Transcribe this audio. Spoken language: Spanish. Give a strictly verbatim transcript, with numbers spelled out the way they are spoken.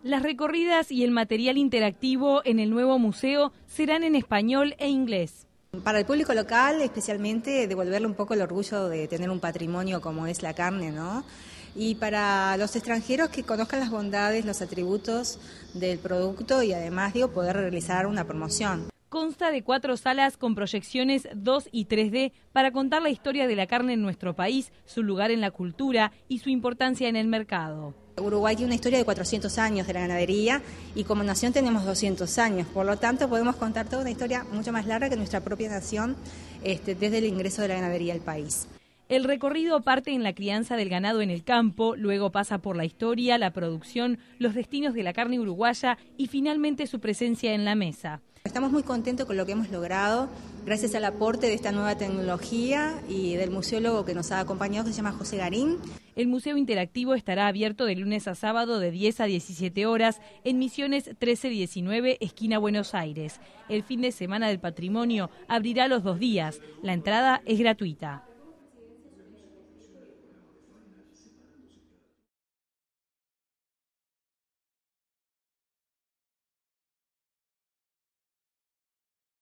Las recorridas y el material interactivo en el nuevo museo serán en español e inglés. Para el público local, especialmente, devolverle un poco el orgullo de tener un patrimonio como es la carne, ¿no? Y para los extranjeros que conozcan las bondades, los atributos del producto y además, digo, poder realizar una promoción. Consta de cuatro salas con proyecciones dos y tres D para contar la historia de la carne en nuestro país, su lugar en la cultura y su importancia en el mercado. Uruguay tiene una historia de cuatrocientos años de la ganadería y como nación tenemos doscientos años, por lo tanto podemos contar toda una historia mucho más larga que nuestra propia nación este, desde el ingreso de la ganadería al país. El recorrido parte en la crianza del ganado en el campo, luego pasa por la historia, la producción, los destinos de la carne uruguaya y finalmente su presencia en la mesa. Estamos muy contentos con lo que hemos logrado, gracias al aporte de esta nueva tecnología y del museólogo que nos ha acompañado, que se llama José Garín. El museo interactivo estará abierto de lunes a sábado de diez a diecisiete horas en Misiones trece diecinueve, esquina Buenos Aires. El fin de semana del patrimonio abrirá los dos días. La entrada es gratuita.